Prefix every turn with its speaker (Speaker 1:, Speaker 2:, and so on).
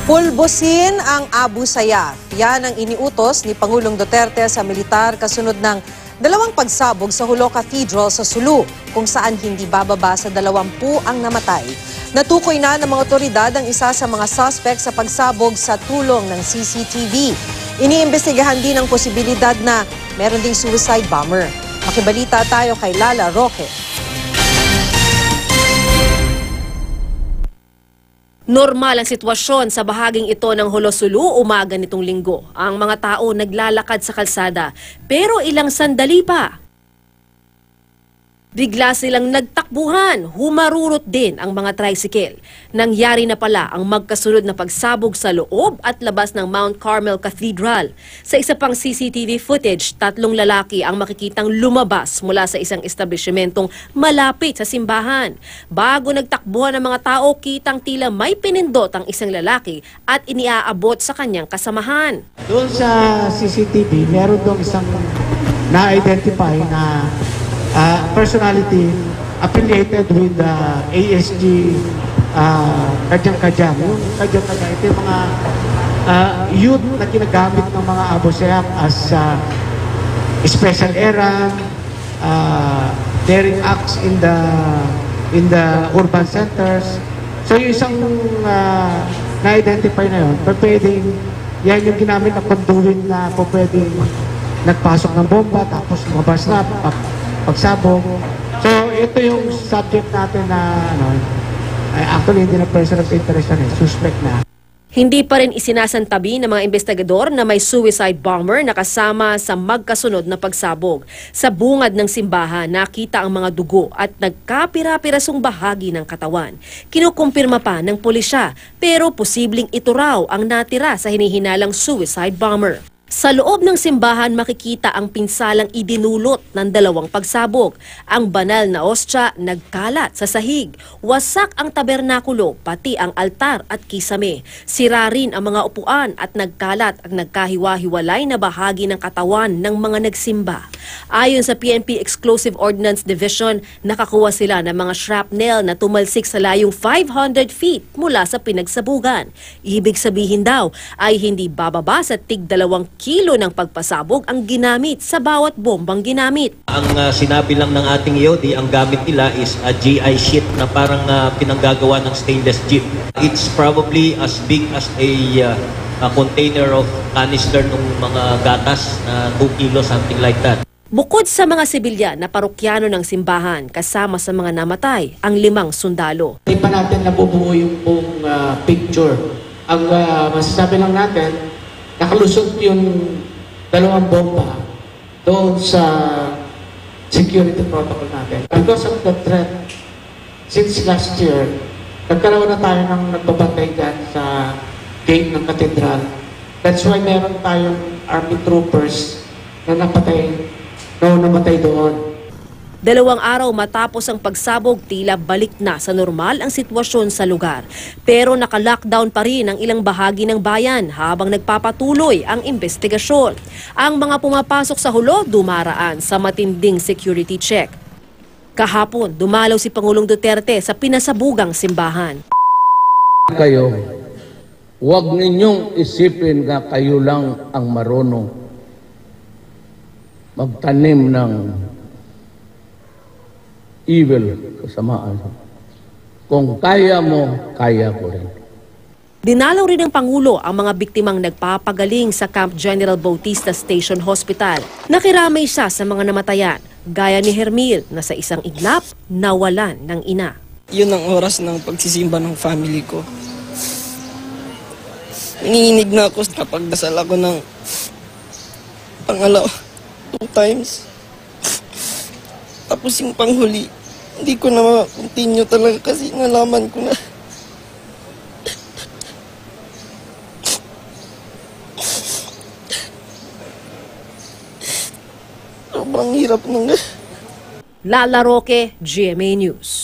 Speaker 1: Pulbusin ang Abu Sayyaf. Yan ang iniutos ni Pangulong Duterte sa militar kasunod ng dalawang pagsabog sa Jolo Cathedral sa Sulu, kung saan hindi bababa sa 20 ang namatay. Natukoy na ng mga otoridad ang isa sa mga suspect sa pagsabog sa tulong ng CCTV. Iniimbestigahan din ang posibilidad na meron ding suicide bomber. Makibalita tayo kay Lala Roque.
Speaker 2: Normal ang sitwasyon sa bahaging ito ng Jolo Sulu umaga nitong linggo. Ang mga tao naglalakad sa kalsada, pero ilang sandali pa, bigla silang nagtakbuhan, humarurot din ang mga tricycle. Nangyari na pala ang magkasunod na pagsabog sa loob at labas ng Mount Carmel Cathedral. Sa isa pang CCTV footage, 3 lalaki ang makikitang lumabas mula sa isang establishmentong malapit sa simbahan. Bago nagtakbuhan ng mga tao, kitang tila may pinindot ang isang lalaki at iniaabot sa kanyang kasamahan.
Speaker 3: Doon sa CCTV, meron doon isang na-identify na personality affiliated with the ASG Kadyang-Kadyang. Yung Kadyang-Kadyang, ito yung mga youth na ginagamit ng mga Abu Sayyaf as special errand, daring acts in the urban centers. So yung isang na-identify na yun, pwedeng yan yung ginamit na conduit na pwedeng nagpasok ng bomba tapos lumabas na pagsabog. So, ito yung subject natin na actually hindi na person of interest na suspect na.
Speaker 2: Hindi pa rin isinasantabi ng mga investigador na may suicide bomber na kasama sa magkasunod na pagsabog. Sa bungad ng simbahan, nakita ang mga dugo at nagkapira-pirasong bahagi ng katawan. Kinukumpirma pa ng pulisya, pero posibleng ito raw ang natira sa hinihinalang suicide bomber. Sa loob ng simbahan makikita ang pinsalang idinulot ng 2 pagsabog. Ang banal na ostya nagkalat sa sahig. Wasak ang tabernakulo, pati ang altar at kisame. Sira rin ang mga upuan at nagkalat ang nagkahiwa-hiwalay na bahagi ng katawan ng mga nagsimba. Ayon sa PNP Exclusive Ordnance Division, nakakuha sila ng mga shrapnel na tumalsik sa layong 500 feet mula sa pinagsabugan. Ibig sabihin daw ay hindi bababa sa tig-2 kilo ng pagpasabog ang ginamit sa bawat bombang ginamit.
Speaker 4: Ang sinabi lang ng ating EOD, ang gamit nila is a GI sheet na parang pinanggagawa ng stainless steel. It's probably as big as a container of canister ng mga gatas na 2 kilo, something like that.
Speaker 2: Bukod sa mga sibilyan na parokyano ng simbahan, kasama sa mga namatay, ang 5 sundalo.
Speaker 3: Hindi pa natin nabubuo yung buong picture. Ang masasabi lang natin, nakalusot yung 2 bomba doon sa security protocol natin. Because of the threat, since last year, nagkaroon na tayo ng nagbabantay dyan sa gate ng katedral. That's why meron tayong army troopers na namatay doon.
Speaker 2: 2 araw matapos ang pagsabog, tila balik na sa normal ang sitwasyon sa lugar. Pero naka-lockdown pa rin ang ilang bahagi ng bayan habang nagpapatuloy ang investigasyon. Ang mga pumapasok sa Jolo dumaraan sa matinding security check. Kahapon, dumalaw si Pangulong Duterte sa pinasabugang simbahan.
Speaker 5: Kayo, huwag ninyong isipin na kayo lang ang marunong magtanim ng evil, kasamaan. Kung kaya mo, kaya ko rin.
Speaker 2: Dinalaw rin ng Pangulo ang mga biktimang nagpapagaling sa Camp General Bautista Station Hospital. Nakiramay siya sa mga namatayan, gaya ni Hermil na sa isang iglap nawalan ng ina.
Speaker 6: Yun ang oras ng pagsisimba ng family ko. Nanginginig na ako kapag dasal ako ng pangalaw 2 times. Tapos yung panghuli, hindi ko na ma-continue talaga kasi nalaman ko na. Sobrang hirap nung...
Speaker 2: Lala Roque, GMA News.